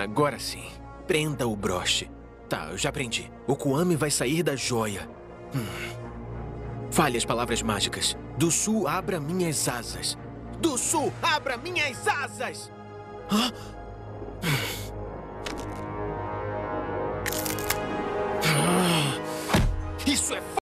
Agora sim. Prenda o broche. Tá, eu já aprendi. O Kwame vai sair da joia. Fale as palavras mágicas. Do sul, abra minhas asas. Do sul, abra minhas asas! Hã?